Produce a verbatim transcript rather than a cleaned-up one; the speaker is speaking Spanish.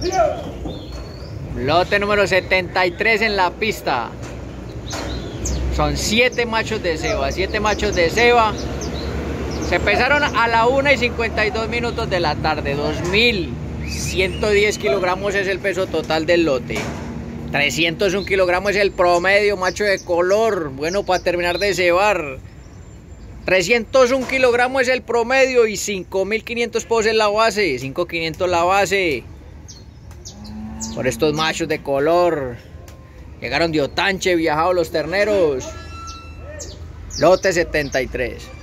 Lote número setenta y tres en la pista. Son siete machos de ceba, siete machos de ceba. Se pesaron a la una y cincuenta y dos minutos de la tarde. dos mil ciento diez kilogramos es el peso total del lote. trescientos un kilogramos es el promedio, macho de color, bueno para terminar de cebar. trescientos un kilogramos es el promedio y cinco mil quinientos pesos es la base, cinco mil quinientos la base. Por estos machos de color. Llegaron de Otanche, viajados los terneros. Lote setenta y tres.